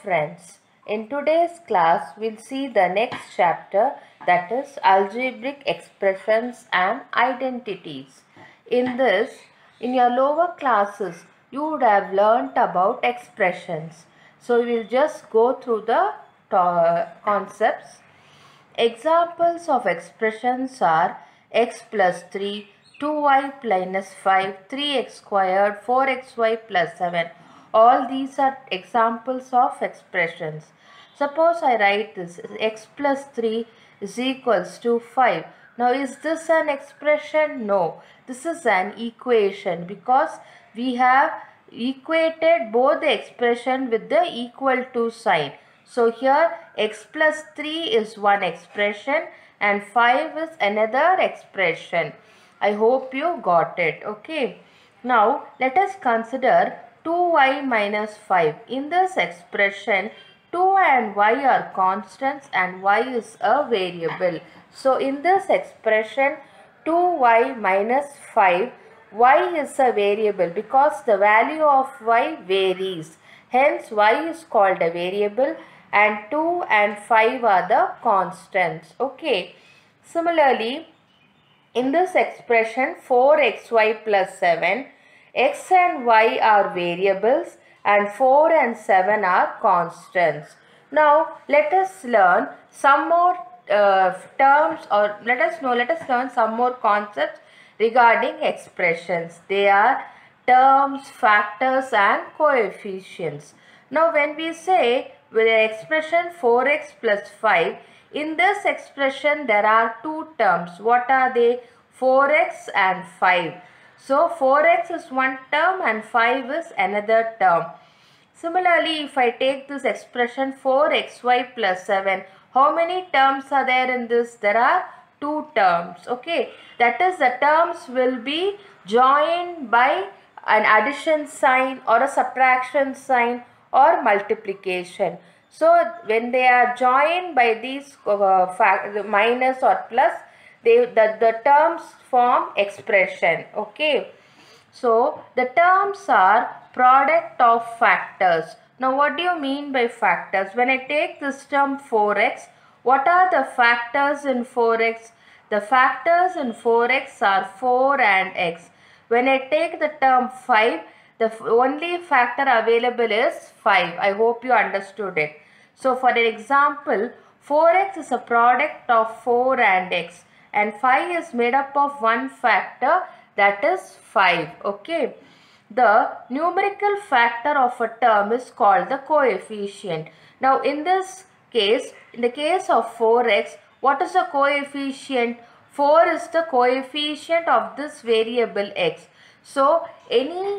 friends, in today's class we'll see the next chapter, that is algebraic expressions and identities. In this, in your lower classes, you would have learnt about expressions. So we'll just go through the concepts. Examples of expressions are x plus 3, 2y minus 5, 3x squared, 4xy plus 7. All these are examples of expressions. Suppose I write this, x plus 3 is equals to 5. Now is this an expression? No. This is an equation because we have equated both the expression with the equal to sign. So here x plus 3 is one expression and 5 is another expression. I hope you got it. Okay. Now let us consider 2y minus 5. In this expression 2 and y are constants and y is a variable. So in this expression 2y minus 5, y is a variable because the value of y varies. Hence y is called a variable and 2 and 5 are the constants. Okay. Similarly, in this expression 4xy plus 7, x and y are variables and 4 and 7 are constants. Now let us learn some more terms, or let us learn some more concepts regarding expressions. They are terms, factors and coefficients. Now when we say with the expression 4x plus 5, in this expression there are two terms. What are they? 4x and 5. So 4x is one term and 5 is another term. Similarly, if I take this expression 4xy plus 7, how many terms are there in this? There are two terms. Okay, that is, the terms will be joined by an addition sign or a subtraction sign or multiplication. So when they are joined by these minus or plus, the terms form expression. Okay, so the terms are product of factors. Now what do you mean by factors? When I take this term 4x, what are the factors in 4x? The factors in 4x are 4 and x. When I take the term 5, the only factor available is 5. I hope you understood it. So for an example, 4x is a product of 4 and x, and 5 is made up of one factor, that is 5. Okay. The numerical factor of a term is called the coefficient. Now in this case, in the case of 4x, what is the coefficient? 4 is the coefficient of this variable x. So any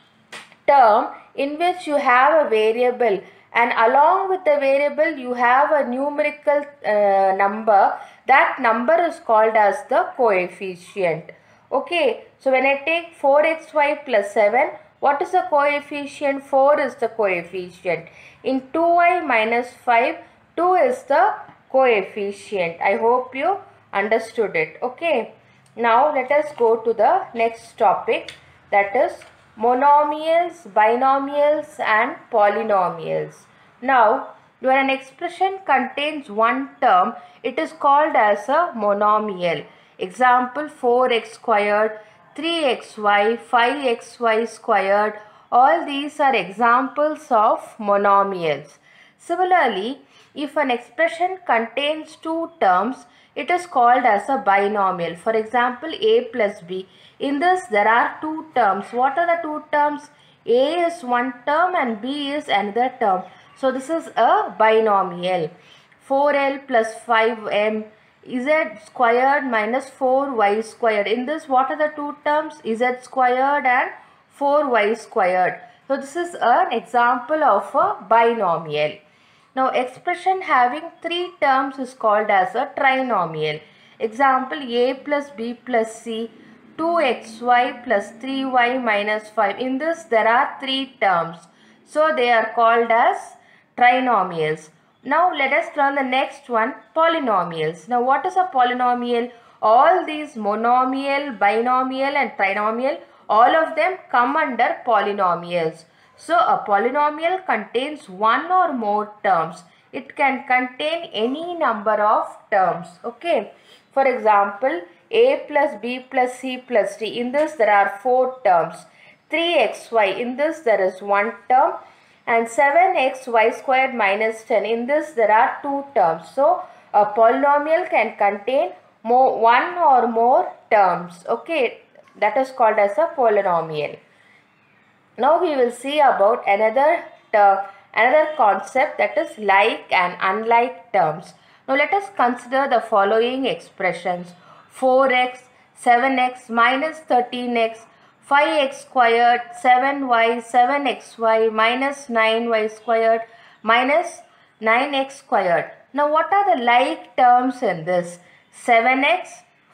term in which you have a variable and along with the variable you have a numerical number, that number is called as the coefficient. Okay, so when I take 4xy plus 7, what is the coefficient? 4 is the coefficient. In 2y minus 5, 2 is the coefficient. I hope you understood it. Okay, now let us go to the next topic, that is monomials, binomials and polynomials. Now, when an expression contains one term, it is called as a monomial. Example 4x squared, 3xy, 5xy squared. All these are examples of monomials. Similarly, if an expression contains two terms, it is called as a binomial. For example, a plus b. In this there are two terms. What are the two terms? A is one term and b is another term. So this is a binomial. 4l plus 5m, z squared minus 4y squared. In this, what are the two terms? Z squared and 4y squared. So this is an example of a binomial. Now expression having three terms is called as a trinomial. Example a plus b plus c, 2xy plus 3y minus 5. In this there are three terms. So they are called as trinomials. Now let us learn the next one, polynomials. Now what is a polynomial? All these monomial, binomial and trinomial, all of them come under polynomials. So a polynomial contains one or more terms. It can contain any number of terms. Okay. For example, a plus b plus c plus d. In this there are 4 terms. 3xy. In this there is 1 term. And 7xy squared minus 10. In this there are 2 terms. So a polynomial can contain one or more terms. Okay. That is called as a polynomial. Now we will see about another concept, that is like and unlike terms. Now let us consider the following expressions: 4x, 7x minus 13x, 5x squared, 7y, 7xy minus 9y squared minus 9x squared. Now what are the like terms in this? 7x,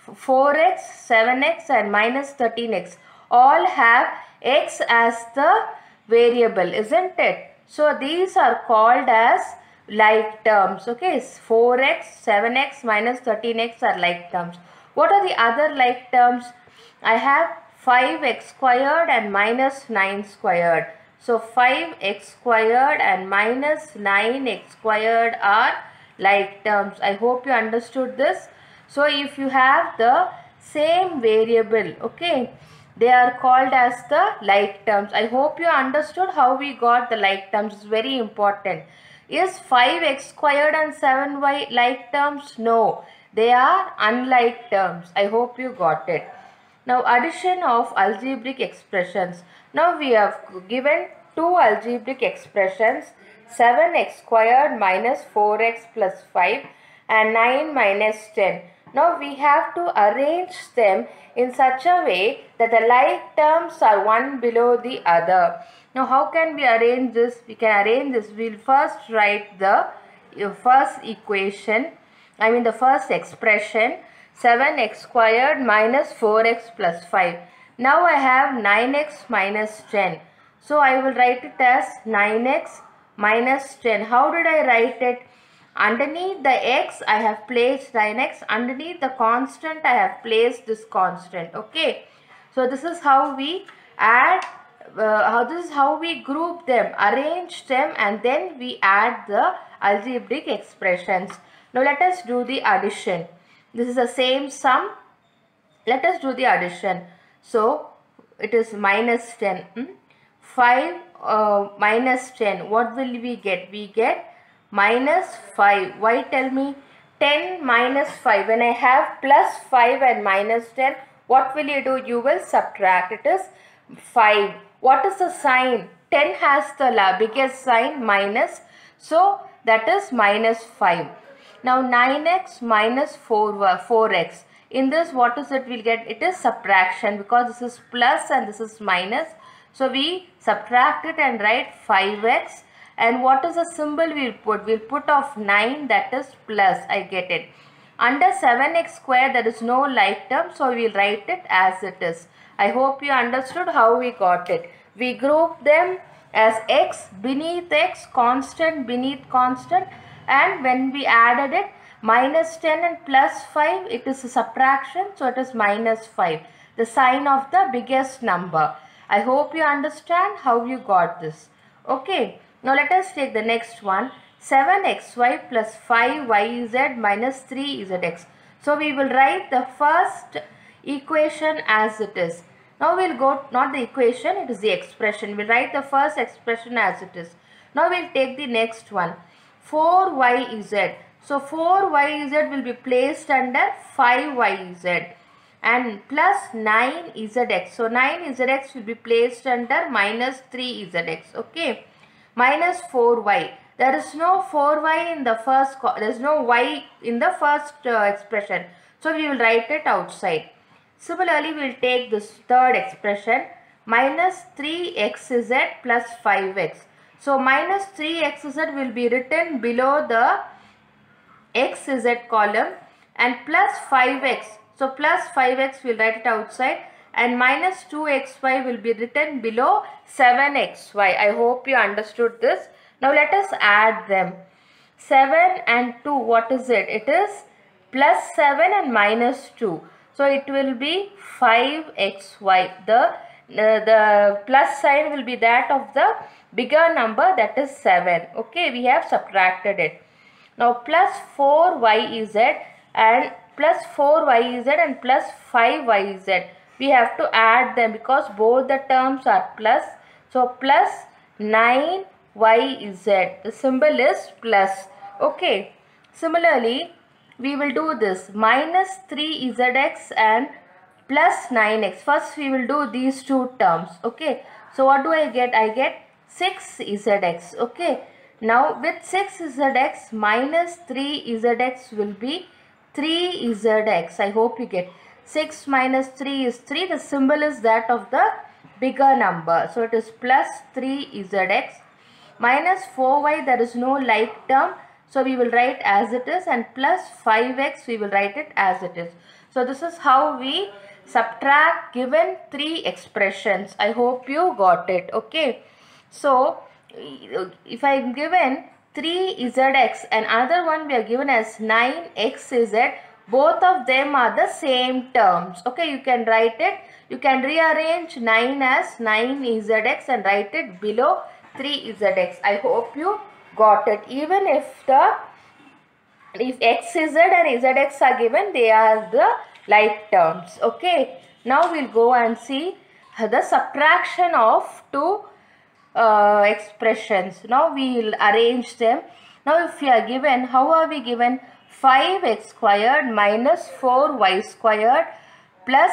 4x, 7x and minus 13x all have x as the variable, isn't it? So these are called as like terms. Okay, 4x, 7x minus 13x are like terms. What are the other like terms? I have 5x squared and minus 9 squared. So 5x squared and minus 9x squared are like terms. I hope you understood this. So if you have the same variable, okay, they are called as the like terms. I hope you understood how we got the like terms. It's very important. Is 5x squared and 7y like terms? No, they are unlike terms. I hope you got it. Now addition of algebraic expressions. Now we have given two algebraic expressions, 7x squared minus 4x plus 5 and 9 minus 10. Now we have to arrange them in such a way that the like terms are one below the other. Now how can we arrange this? We can arrange this. We will first write the first equation, the first expression, 7x squared minus 4x plus 5. Now I have 9x minus 10. So I will write it as 9x minus 10. How did I write it? Underneath the x I have placed 9x, underneath the constant I have placed this constant. Okay, so this is how we add, this is how we group them, arrange them, and then we add the algebraic expressions. Now let us do the addition. This is the same sum. Let us do the addition. So it is minus 10. 5 minus 10. What will we get? We get minus 5. Why, tell me? 10 minus 5. When I have plus 5 and minus 10, what will you do? You will subtract. It is 5. What is the sign? 10 has the biggest sign, minus. So that is minus 5. Now 9x minus 4x. In this, what is it? We'll get, it is subtraction, because this is plus and this is minus. So we subtract it and write 5x. And what is the symbol we'll put? We'll put of 9, that is plus. I get it. Under 7x squared there is no like term, so we'll write it as it is. I hope you understood how we got it. We group them as x beneath x, constant beneath constant, and when we added it, minus 10 and plus 5, it is a subtraction, so it is minus 5. The sign of the biggest number. I hope you understand how you got this. Okay. Now let us take the next one, 7xy plus 5yz minus 3zx. So we will write the first equation as it is. Now we will go, not the equation, it is the expression. We will write the first expression as it is. Now we will take the next one, 4yz. So 4yz will be placed under 5yz and plus 9zx. So 9zx will be placed under minus 3zx. Okay. Minus 4y. There is no 4y in the first, there is no y in the first expression. So we will write it outside. Similarly, we will take this third expression, minus 3xz plus 5x. So minus 3xz will be written below the xz column and plus 5x. So plus 5x we will write it outside. And minus 2xy will be written below 7xy. I hope you understood this. Now let us add them. 7 and 2, what is it? It is plus 7 and minus 2. So it will be 5xy. The the plus sign will be that of the bigger number, that is 7. Okay, we have subtracted it. Now plus 4yz and plus 4yz and plus 5yz, we have to add them because both the terms are plus. So plus 9yz, the symbol is plus. Okay, similarly we will do this minus 3zx and plus 9x. First we will do these two terms. Okay, so what do I get? I get 6zx. Okay, now with 6zx minus 3zx will be 3zx. I hope you get 6 minus 3 is 3. The symbol is that of the bigger number. So it is plus 3zx minus 4y, there is no like term. So we will write as it is, and plus 5x we will write it as it is. So this is how we subtract given three expressions. I hope you got it. Okay. So if I am given 3zx and another one we are given as 9xz, both of them are the same terms. Okay, you can write it. You can rearrange 9 as 9zx and write it below 3zx. I hope you got it. Even if xz and zx are given, they are the like terms. Okay, now we'll go and see the subtraction of two expressions. Now we will arrange them. Now if we are given, how are we given? 5x squared minus 4y squared plus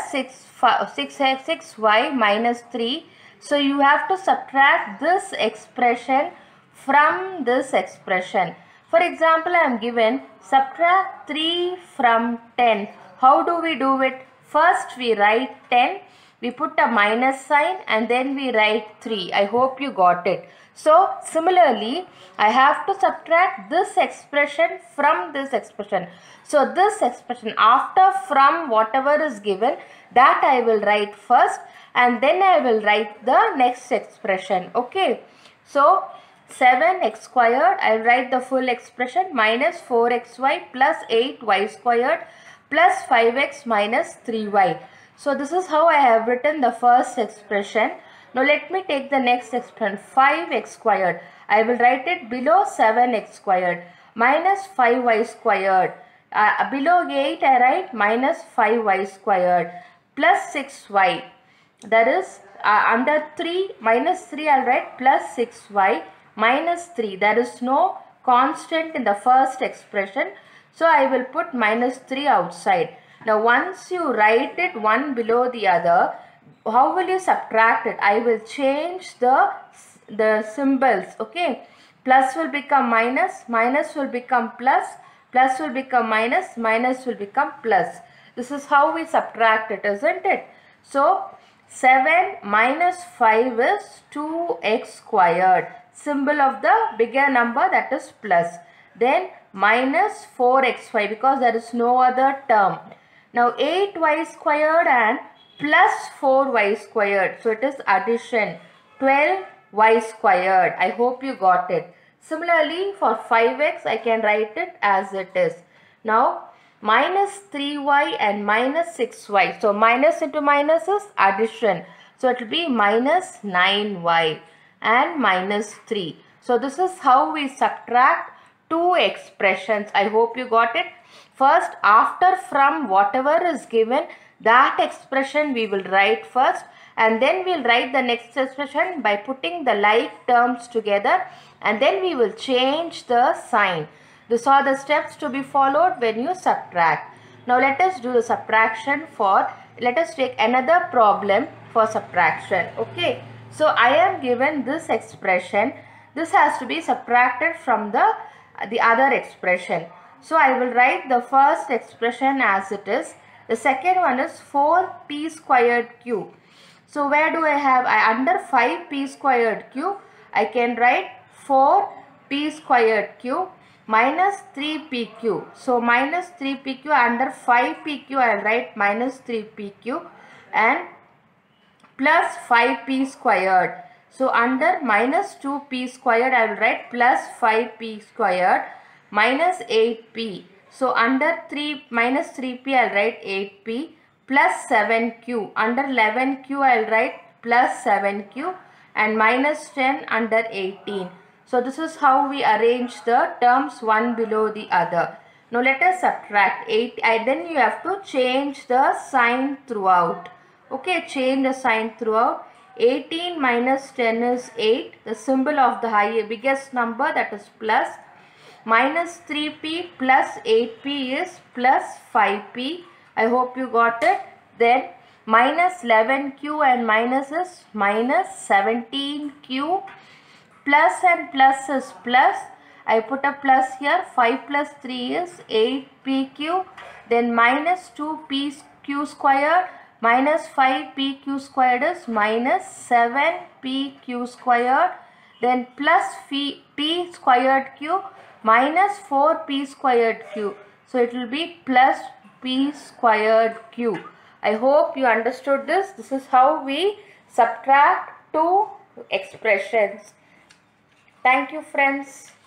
6y minus 3. So you have to subtract this expression from this expression. For example, I am given subtract 3 from 10. How do we do it? First we write 10. We put a minus sign and then we write 3. I hope you got it. So similarly, I have to subtract this expression from this expression. So this expression after from whatever is given, that I will write first and then I will write the next expression. Okay. So 7x squared, I will write the full expression minus 4xy plus 8y squared plus 5x minus 3y. So this is how I have written the first expression. Now let me take the next expression, 5x squared. I will write it below 7x squared minus 5y squared. Below 8 I write minus 5y squared plus 6y. That is under 3 minus 3 I will write plus 6y minus 3. There is no constant in the first expression. So I will put minus 3 outside. Now once you write it one below the other, how will you subtract it? I will change the symbols. Okay, plus will become minus, minus will become plus, plus will become minus, minus will become plus. This is how we subtract it, isn't it? So 7 minus 5 is 2x squared, symbol of the bigger number, that is plus. Then minus 4xy because there is no other term. Now 8y squared and plus 4y squared. So it is addition, 12y squared. I hope you got it. Similarly for 5x I can write it as it is. Now minus 3y and minus 6y. So minus into minus is addition. So it will be minus 9y and minus 3. So this is how we subtract two expressions. I hope you got it. First, after from whatever is given, that expression we will write first and then we will write the next expression by putting the like terms together and then we will change the sign. These are the steps to be followed when you subtract. Now let us do the subtraction let us take another problem for subtraction. Okay. So I am given this expression. This has to be subtracted from the other expression. So I will write the first expression as it is. The second one is 4p squared q. So where do I have? Under 5p squared q, I can write 4p squared q minus 3pq. So minus 3pq under 5pq I will write minus 3pq and plus 5p squared. So under minus 2p squared I will write plus 5p squared minus 8p. So under minus 3p I will write 8p plus 7q. Under 11q I will write plus 7q and minus 10 under 18. So this is how we arrange the terms one below the other. Now let us subtract 8. Then you have to change the sign throughout. Okay, change the sign throughout. 18 minus 10 is 8. The symbol of the biggest number, that is plus. Minus 3p plus 8p is plus 5p. I hope you got it. Then minus 11q and minus is minus 17q. Plus and plus is plus. I put a plus here. 5 plus 3 is 8pq. Then minus 2pq squared minus 5pq squared is minus 7pq squared. Then plus p squared q minus 4p squared q. So it will be plus p squared q. I hope you understood this. This is how we subtract two expressions. Thank you, friends.